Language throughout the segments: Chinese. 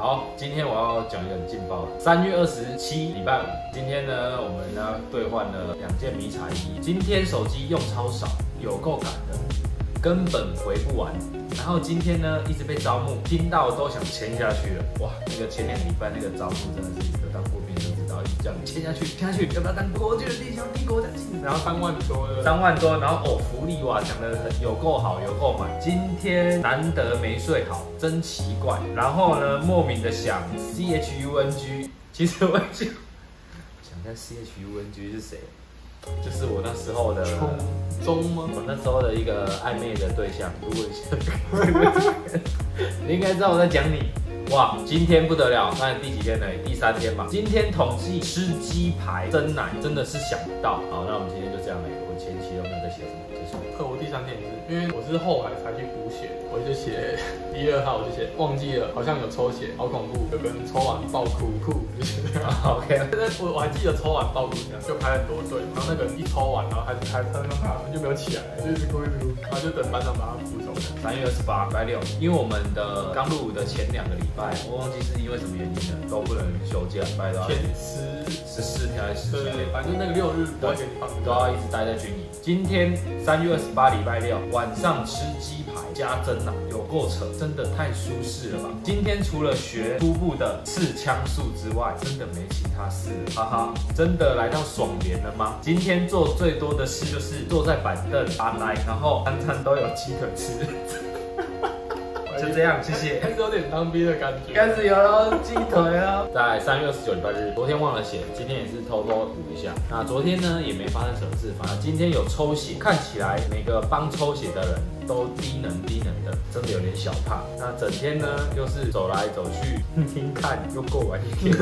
好，今天我要讲一个很劲爆的。3月27，礼拜五，今天呢，我们呢兑换了2件迷彩衣。今天手机用超少，有够赶的，根本回不完。然后今天呢，一直被招募，听到都想签下去了。哇，那个前2个礼拜那个招募真的是有当过兵就知道，一直这样签下去，签下去，要不要当国军的弟兄帝国奖金？ 然后3万多的 ，3万多，然后福利哇，讲得有够好，有够满。今天难得没睡好，真奇怪。然后呢，莫名的想 CHUNG， 其实我就想看 CHUNG 是谁。就是我那时候的中吗？ 我那时候的一个暧昧的对象，如果你应该知道我在讲你。哇，今天不得了，那第几天呢？第3天吧。今天统计吃鸡排、蒸奶，真的是想不到。好，那我们今天就这样了。我前期都没有在写什么，结束。 我第3天也是，因为我是后来才去补血，我就写1、2号，我就写忘记了，好像有抽血，好恐怖，有个人抽完爆哭，就是这样。 OK， 我还记得抽完爆哭这样，就排很多队，然后那个人一抽完，然后还在那爬，就没有起来，就一直哭，然后就等班长把他扶走。 3月28，礼拜6，因为我们的刚入伍的前2个礼拜，我忘记是因为什么原因了，都不能休假，礼拜都要前 14天还是17天， 反正那个6日不会给你放， 都要一直待在军营。今天3月28，礼拜6，晚上吃鸡排加蒸奶，有够扯，真的太舒适了吧！今天除了学初步的刺枪术之外，真的没其他事了，哈哈，真的来到爽连了吗？今天做最多的事就是坐在板凳打奶，然后餐餐都有鸡腿吃。就这样，谢谢。 开始有点当兵的感觉， 开始有鸡腿哦。在3月29，礼拜日，昨天忘了写，今天也是偷偷补一下。那昨天呢也没发生什么事，反正今天有抽血，看起来每个帮抽血的人都低能的，真的有点小怕。那整天呢又是走来走去，听看又过完一天。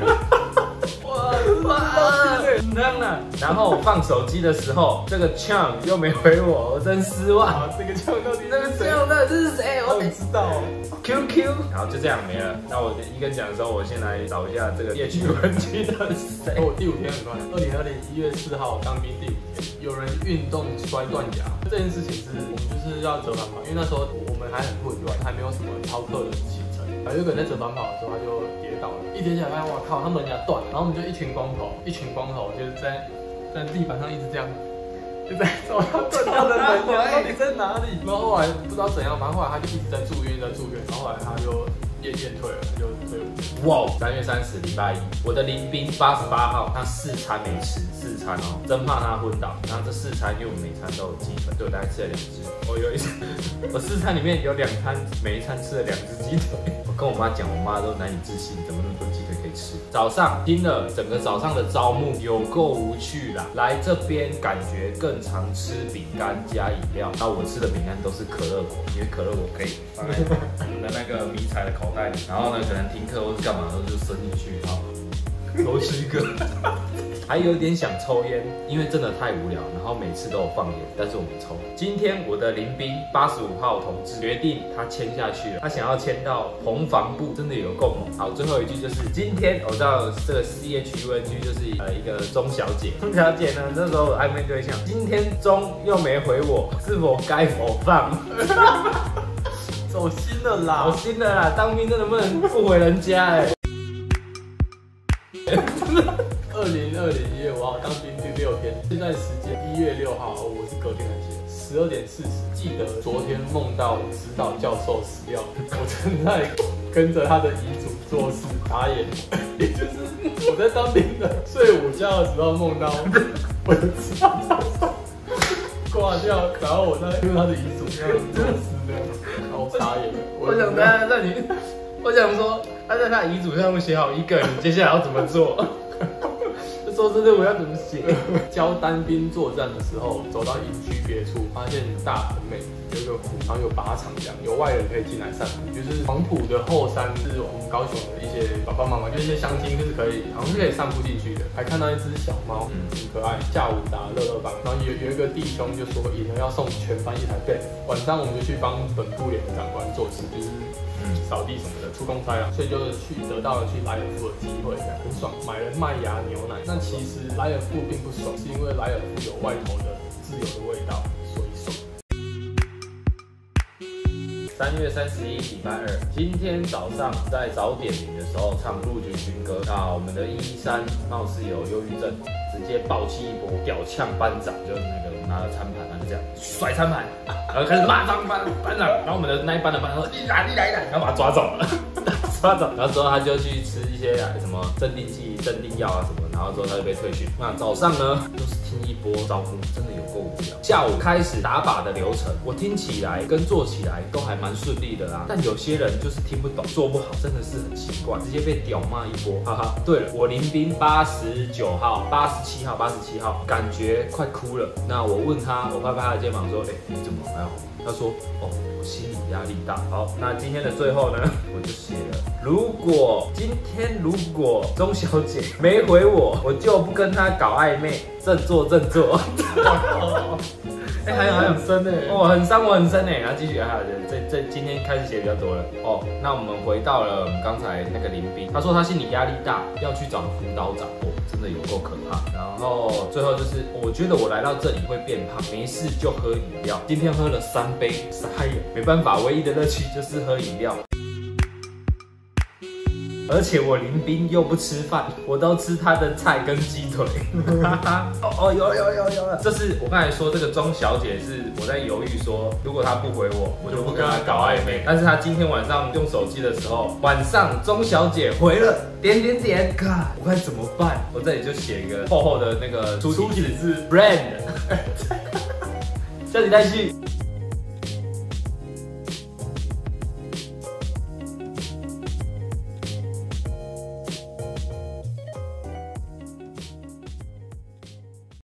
哇，这样了。然后放手机的时候，这个呛又没回我，我真失望。 这个呛到底那个呛到底是谁？ 我得知道。 QQ， 然后就这样没了。那我一跟讲的时候，我先来找一下这个CHUNG到底是谁。 我第5天很乱，2020 1月4号当兵第5天，有人运动摔断牙，这件事情是我们就是要折返跑，因为那时候我们还很混乱，还没有什么操课的行程。有一个人在折返跑的时候，他就跌倒了，一跌下来发现哇靠，他门牙断了，然后我们就一群光头就是在地板上一直这样。就在找他断掉的门牙到底在哪里？然后后来不知道怎样，反正后来他就一直在住院，然后后来他就验退了，他就退伍。哇 ！3月30，礼拜1，我的林兵88号，他4餐没吃，4餐哦，真怕他昏倒。然后这4餐因为我每餐都有鸡粉，对我大概吃了2只。我4餐里面有2餐，每一餐吃了2只鸡腿。我跟我妈讲，我妈都难以置信，怎么那么多鸡腿可以吃？早上听了整个早上的招募，有够无趣啦！来这边感觉更常吃饼干加饮料，那我吃的饼干都是可乐果，因为可乐果可以放在你的那个迷彩的口袋里，然后呢，可能停课或是干嘛的时候就伸进去，然后多吃一个。还有点想抽烟，因为真的太无聊，然后每次都有放烟，但是我没抽。今天我的林兵85号同志决定他签下去了，他想要签到棚防部，真的有够猛。好，最后一句就是今天我知道这个 CHUNG 就是一个钟小姐，钟小姐呢那时候有暧昧对象，今天钟又没回我，是否该否放？ 走心了啦， 走心了啦，当兵真的不能不回人家哎。 2020 1月5号当兵第6天，现在时间1月6号，我是隔天来写，12点40，记得昨天梦到指导教授死掉，我正在跟着他的遗嘱做事打眼，也就是我在当兵的睡午觉的时候梦到我的指导教授挂掉，然后我在用他的遗嘱这样做事这样，然后我傻眼了。 我想在你，我想说他在他遗嘱上面写好一个，你接下来要怎么做？说真的，我要怎么写？ 教单兵作战的时候，走到营区别处，发现大很美，有一个湖，然后有靶场这样，有外人可以进来散步。就是黄埔的后山，是我们高雄的一些爸爸妈妈，就是一些乡亲，就是可以，好像是可以散步进去的。还看到一只小猫，很可爱。下午打乐乐棒，然后有一个弟兄就说赢了要送全班1台贝。晚上我们就去帮本部连的长官做事，就是扫地什么的，出公差啊，所以就是得到了去莱尔富的机会，很爽，买了麦芽牛奶。那其实莱尔富并不爽，是因为莱尔富有外头的自由的味道，所以爽。 3月31日礼拜二，今天早上在早点名的时候唱陆军军歌，那我们的113貌似有忧郁症，直接暴气一波，屌呛班长，就是那个拿了餐盘，他就这样甩餐盘，然后开始骂张班长，然后我们的那一班的班长说你来，然后把他抓走了。抓走，然后之后他就去吃一些什么镇定剂、镇定药啊什么，然后之后他就被退训。那早上呢，又是听一波招呼，真的有够无聊。下午开始打靶的流程，我听起来跟做起来都还蛮顺利的啦。但有些人就是听不懂，做不好，真的是很奇怪，直接被屌骂一波，哈哈。对了，我林兵89号、87号，感觉快哭了。那我问他，我拍拍他的肩膀说，你怎么还好？他说，我心理压力大。好，那今天的最后呢，我就写了，今天如果钟小姐没回我，我就不跟她搞暧昧，振作。还很深哎，很伤我很深哎。然后继续还有这今天开始写比较多了哦。那我们回到了我们刚才那个林兵，他说他心理压力大，要去找辅导长，真的有够可怕。然后最后就是，我觉得我来到这里会变胖，没事就喝饮料。今天喝了3杯，傻眼，没办法，唯一的乐趣就是喝饮料。而且我林兵又不吃饭，我都吃他的菜跟鸡腿。有了，这是我刚才说这个钟小姐是我在犹豫说，如果她不回我，我就不跟她搞暧昧。但是她今天晚上用手机的时候，晚上钟小姐回了点，我该怎么办？我这里就写一个厚厚的那个出题字 brand， 下集待续。